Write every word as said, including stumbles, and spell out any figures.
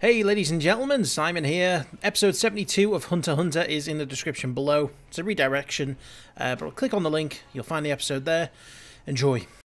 Hey ladies and gentlemen, Simon here. Episode seventy-two of Hunter x Hunter is in the description below. It's a redirection, uh, but click on the link, you'll find the episode there. Enjoy.